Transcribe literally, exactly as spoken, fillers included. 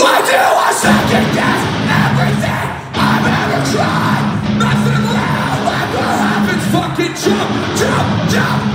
Why do I second guess everything I've ever tried? Nothing will ever happen. Fucking jump, jump, jump.